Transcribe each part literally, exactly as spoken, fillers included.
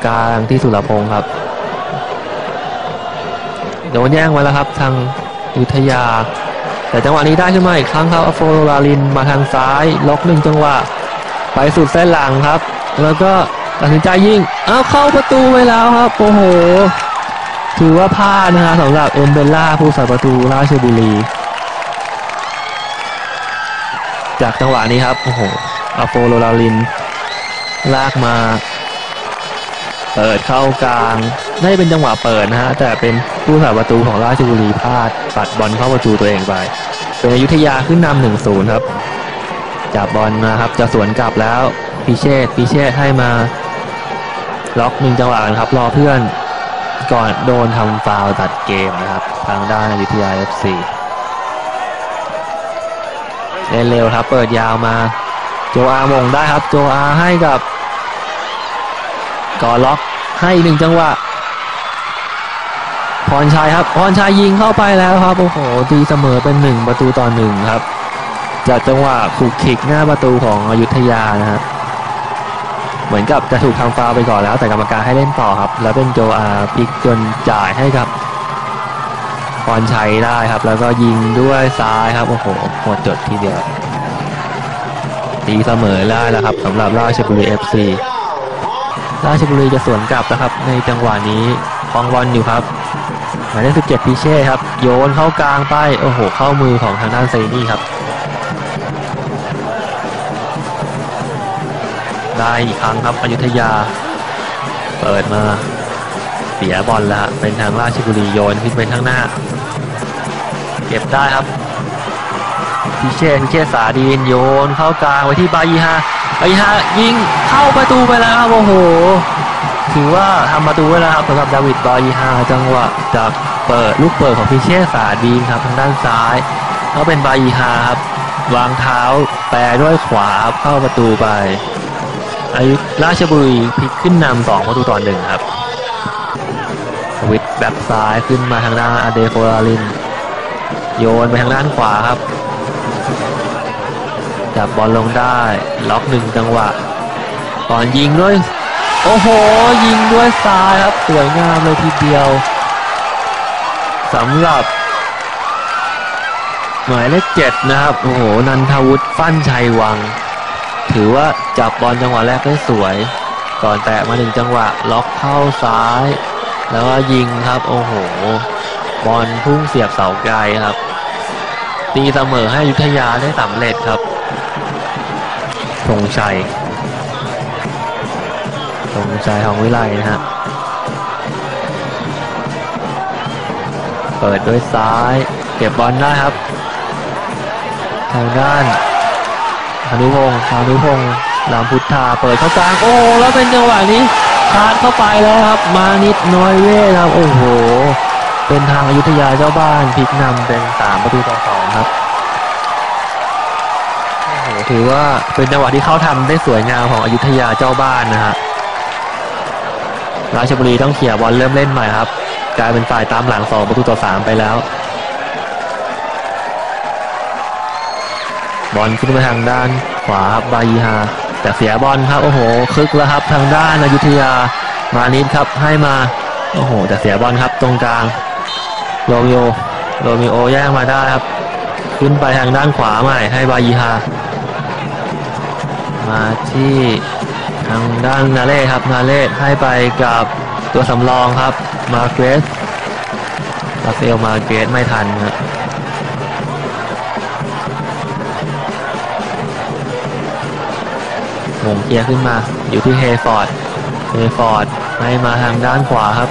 กลางที่สุรพงศ์ครับโดนแย่งมาแล้วครับทางอยุธยาแต่จังหวะนี้ได้ขึ้นมาอีกครั้งครับอโฟลาลินมาทางซ้ายล็อกหนึ่งจังหวะไปสุดเส้นหลังครับแล้วก็ตัดสินใจยิงเอาเข้าประตูไปแล้วครับโอ้โหถือว่าพลาดนะฮะสำหรับเอ็มเบลล่าผู้สาประตูราชบุรีจากจังหวะนี้ครับโอ้โหอโฟลาลินลากมาเปิดเข้ากลางไม่เป็นจังหวะเปิดนะฮะแต่เป็นผู้สาประตูของราชบุรีพลาดปัดบอลเข้าประตูตัวเองไปเป็นอยุธยาขึ้นนำ หนึ่งศูนย์ ครับจับบอลมาครับจะสวนกลับแล้วพิเชษพิเชษให้มาล็อกหนึ่งจังหวะครับรอเพื่อนก่อนโดนทำฟาวล์ตัดเกมนะครับทางด้านอยุธยา เอฟ ซี เล่นเร็วครับเปิดยาวมาโจอามงได้ครับโจอาให้กับก่อล็อกให้หนึ่งจังหวะพรชัยครับพรชัยยิงเข้าไปแล้วครับโอ้โหตีเสมอเป็นหนึ่งประตูต่อหนึ่งครับจากจังหวะขุกขิกหน้าประตูของอยุธยานะครับเหมือนกับจะถูกทำฟาวล์ไปก่อนแล้วแต่กรรมการให้เล่นต่อครับแล้วเป็นโจอาพลิกจนจ่ายให้กับพรชัยได้ครับแล้วก็ยิงด้วยซ้ายครับโอ้โหหมดจดทีเดียวตีเสมอได้แล้วครับสำหรับราชบุรี เอฟ ซี ราชบุรีจะสวนกลับนะครับในจังหวะนี้ครองบอลอยู่ครับหมายเลขสิบเจ็ดพิเช่ครับโยนเข้ากลางไปโอ้โหเข้ามือของทางด้านเซนี่ครับได้อีกครั้งครับอยุธยาเปิดมาเสียบอลแล้วเป็นทางราชบุรีโยนขึ้นไปข้างหน้าเก็บได้ครับพิเช่พิเช่สาดีนโยนเข้ากลางไว้ที่บายีฮาบายีฮายิงเข้าประตูไปแล้วครับโอ้โหถือว่าทำประตูไว้แล้วครับสำหรับดาวิดบายีฮาจังหวะจากเปิดลูกเปิดของพิเช่สาดีนครับทางด้านซ้ายแล้วเป็นบายีฮาครับวางเท้าแปรด้วยขวาเข้าประตูไปอายุราชบุรีพลิกขึ้นนำสองประตูต่อหนึ่งครับวิทแบ็คซ้ายขึ้นมาทางด้านอเดโฟลาลินโยนไปทางด้านขวาครับจับบอลลงได้ล็อกหนึ่งจังหวะก่อนยิงด้วยโอ้โหยิงด้วยซ้ายครับสวยงามเลยทีเดียวสำหรับหมายเลขเจ็ดนะครับโอ้โหนันทวุฒิฟั่นชัยวังถือว่าจับบอลจังหวะแรกได้สวยก่อนแตะมาหนึ่งจังหวะล็อกเข้าซ้ายแล้วก็ยิงครับโอ้โหบอลพุ่งเสียบเสาไกลครับตีเสมอให้อยุธยาได้สำเร็จครับธงชัยธงชัยทองวิไลนะฮะเปิดด้วยซ้ายเก็บบอลได้ครับทางด้านพานุพงศ์พานุพงศ์ลำพุทธาเปิดเข้ากลางโอ้แล้วเป็นจังหวะนี้คาดเข้าไปแล้วครับมานิดน้อยเว่ครับโอ้โหเป็นทางอยุธยาเจ้าบ้านพลิกนำเป็นสามประตูต่อสองครับโอ้โหถือว่าเป็นจังหวะที่เขาทำได้สวยงามของอยุธยาเจ้าบ้านนะฮะราชบุรีต้องเขี่ยบอลเริ่มเล่นใหม่ครับกลายเป็นฝ่ายตามหลังสองประตูต่อสามไปแล้วบอลขึ้นไปทางด้านขวาครับบายีฮาแต่เสียบอลครับโอ้โหคึกแล้วครับทางด้านอยุธยามานิดครับให้มาโอ้โหแต่เสียบอลครับตรงกลางโรมิโอโรมิโอแย่งมาได้ครับขึ้นไปทางด้านขวาใหม่ให้บายีฮามาที่ทางด้านนาเล่ครับนาเล่ให้ไปกับตัวสำรองครับมาเกรสราฟาเอลมาเกรสไม่ทันครับมงเกียร์ขึ้นมาอยู่ที่เฮฟอร์ดเฮฟอร์ดให้มาทางด้านขวาครับ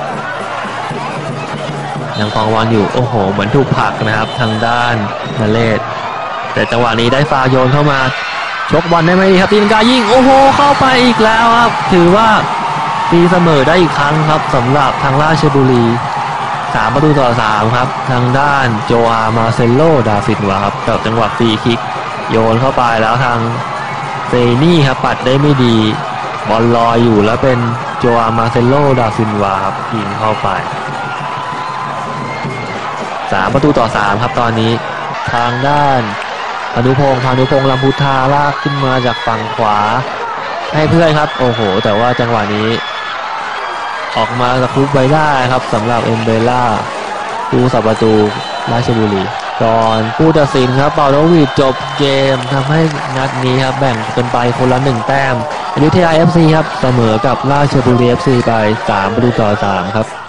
ยังครองบอลอยู่โอ้โหเหมือนถูกผลักนะครับทางด้านนาเลสแต่จังหวะนี้ได้ฟาวล์โยนเข้ามาชกบอลได้ไหมดีครับตีนกายิงโอ้โหเข้าไปอีกแล้วครับถือว่าตีเสมอได้อีกครั้งครับสำหรับทางราชบุรีสามประตูต่อสามครับทางด้านโจอามาเซโลดาซินวาครับกับจังหวะฟรีคิกโยนเข้าไปแล้วทางเซนี่ครับปัดได้ไม่ดีบอลลอยอยู่แล้วเป็นโจอามาเซโลดาซินวาครับยิงเข้าไปสามประตูต่อสามครับตอนนี้ทางด้านพานุพงศ์พานุพงศ์ลำพุทธาลากขึ้นมาจากฝั่งขวาให้เพื่อนครับโอ้โหแต่ว่าจังหวะนี้ออกมาตะคุบไว้ได้ครับสำหรับเอ็มเบล่าผู้สับประตูราชบุรีก่อนผู้ตัดสินครับเปาโลวิชจบเกมทำให้นัดนี้ครับแบ่งกันไปคนละหนึ่งแต้มอยุธยา เอฟ ซี ครับเสมอกับราชบุรี เอฟ ซี ไปสามประตูต่อสามครับ